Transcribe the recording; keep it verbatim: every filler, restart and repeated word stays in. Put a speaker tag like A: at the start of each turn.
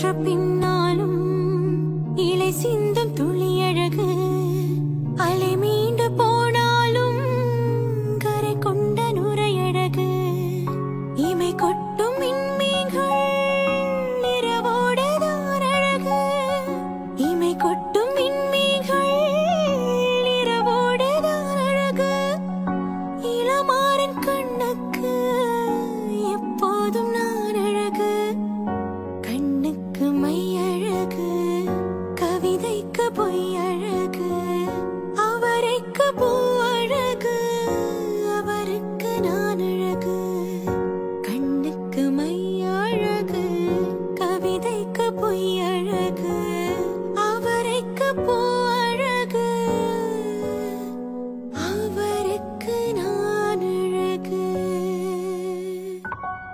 A: பின்னாலும் இலை சிந்தும் துளியழகு அலை மீண்டு போனாலும் கரை கொண்ட நுரையழகு இமை கொட்டும் மின்மீன்கள் இரவோடுதான் அழகு இமை கொட்டும் மின்மீன்கள் இரவோடுதான் அழகு இளமாறன் கண்ணுக்கு எப்போதும் நான் அழகு கண்ணுக்கு மை அழகு கவிதைக்கு பொய் அழகு அவரைக்கு பூ அழகு அவருக்கு நான் அழகு கண்ணுக்கு மை அழகு கவிதைக்கு பொய் அழகு அவரைக்கு பூ அழகு அவருக்கு நான் அழகு